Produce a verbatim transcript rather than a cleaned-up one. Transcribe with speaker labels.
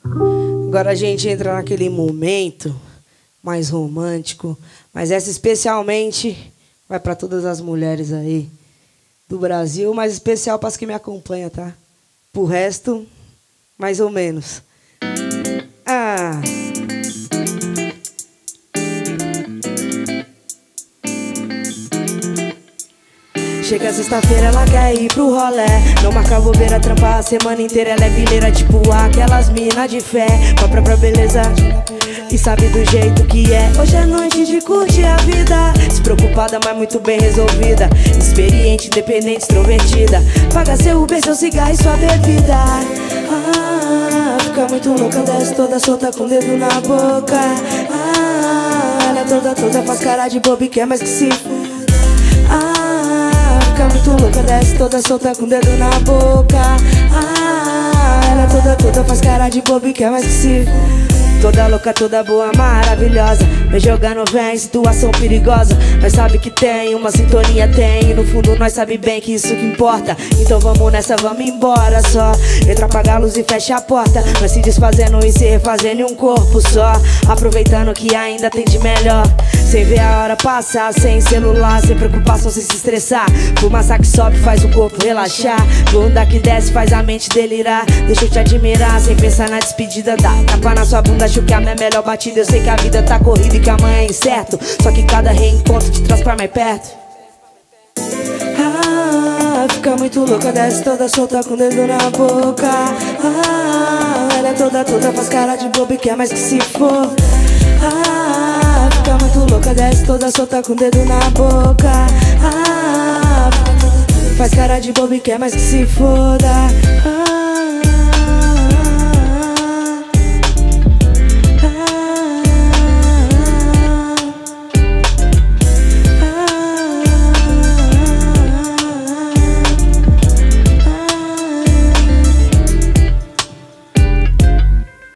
Speaker 1: Agora a gente entra naquele momento mais romântico, mas essa especialmente vai para todas as mulheres aí do Brasil, mas especial para as que me acompanham, tá? Pro resto, mais ou menos. Ah... Chega sexta-feira, ela quer ir pro rolé. Não marca bobeira, trampa a semana inteira. Ela é vileira, tipo aquelas mina de fé, com a própria beleza e sabe do jeito que é. Hoje é noite de curtir a vida, despreocupada, mas muito bem resolvida. Experiente, independente, extrovertida. Paga seu Uber, seu cigarro e sua bebida. Ah, fica muito louca, desce toda solta com o dedo na boca. Ah, ela é toda, toda, faz cara de bobo e quer mais que se... Ah, fica muito louca, desce toda solta com o dedo na boca. Ah, ela toda, toda faz cara de bobo e quer mais que se... Toda louca, toda boa, maravilhosa. Vem jogando, vem, situação perigosa. Nós sabe que tem, uma sintonia tem. E no fundo nós sabe bem que isso que importa. Então vamos nessa, vamos embora só. Entra, apaga a luz e fecha a porta. Nós se desfazendo e se refazendo em um corpo só. Aproveitando que ainda tem de melhor. Sem ver a hora passar, sem celular, sem preocupação, sem se estressar. Fumaça que sobe faz o corpo relaxar. Bunda que desce faz a mente delirar. Deixa eu te admirar, sem pensar na despedida. Dá tapa na sua bunda, acho que a minha melhor batida. Eu sei que a vida tá corrida e que amanhã é incerto. Só que cada reencontro te traz pra mais perto. Ah, fica muito louca, desce toda solta com o dedo na boca. Ah, ela é toda, toda, faz cara de bobo e quer mais que se for. Ah, fica muito louca, desce toda solta com o dedo na boca. Ah, faz cara de bobo e quer mais que se foda. Ah,